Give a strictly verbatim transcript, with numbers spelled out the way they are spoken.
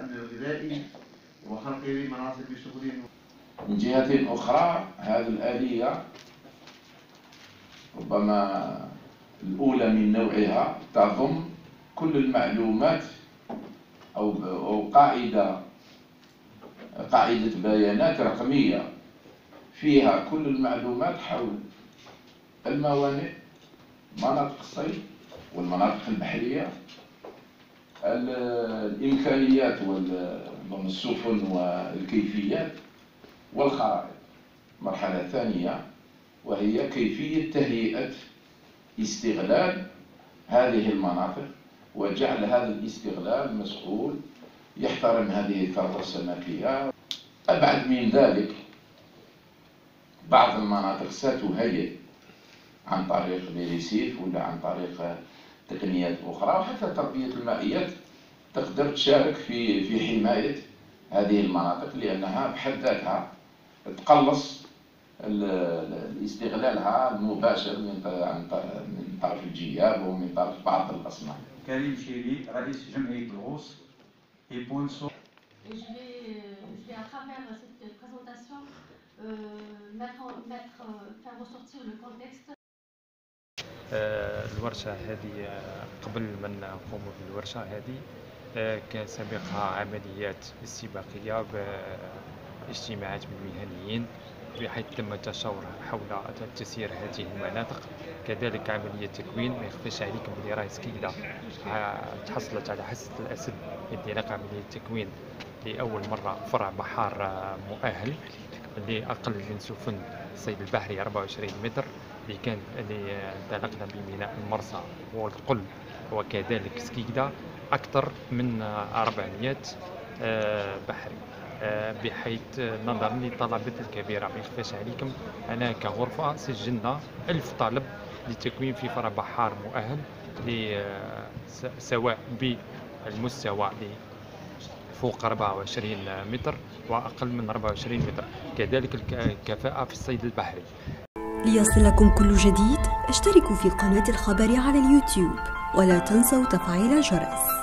الأمن الغذائي وخلق مناصب شغل. من جهة أخرى هذه الآلية ربما الأولى من نوعها تضم كل المعلومات أو أو قاعدة قاعدة بيانات رقمية فيها كل المعلومات حول الموانئ، مناطق الصيد والمناطق البحرية، الإمكانيات والسفن والكيفيات والخرائط. مرحلة ثانية وهي كيفية تهيئة استغلال هذه المناطق وجعل هذا الاستغلال مسؤول يحترم هذه الثروة السمكية. أبعد من ذلك بعض المناطق ستهيئ عن طريق الريسيف ولا عن طريق تقنيات أخرى، وحتى تربية المائيات تقدر تشارك في في حماية هذه المناطق، لأنها بحد ذاتها تقلص استغلالها المباشر من من طرف الجياب ومن طرف بعض الأصناف. كريم شيري رئيس جمعية الغوص. Et pour une so- Et je vais, je vais à travers cette présentation euh, mettre, mettre, faire ressortir le contexte. الورشة هذه قبل ما نقوم بالورشة هذه كان سابقها عمليات استباقية باجتماعات بالمهنيين بحيث تم التشاور حول تسيير هذه المناطق، كذلك عملية تكوين. ما يخفاش عليكم بلي راه سكيكدا تحصلت على حصة الأسد انطلاق عملية تكوين لأول مرة فرع بحار مؤهل لأقل من سفن الصيد البحري أربعة وعشرين متر، اللي كان اللي انطلقنا بميناء المرسى والقل وكذلك سكيكدا أكثر من أربعمائة بحري، بحيث نظرا للطلبات الكبيرة. ما يخفاش عليكم أنا كغرفة سجلنا ألف طالب للتكوين في فرع بحار مؤهل، سواء بالمستوى فوق أربعة وعشرين متر وأقل من أربعة وعشرين متر، كذلك الكفاءة في الصيد البحري. ليصلكم كل جديد اشتركوا في قناة الخبر على اليوتيوب ولا تنسوا تفعيل الجرس.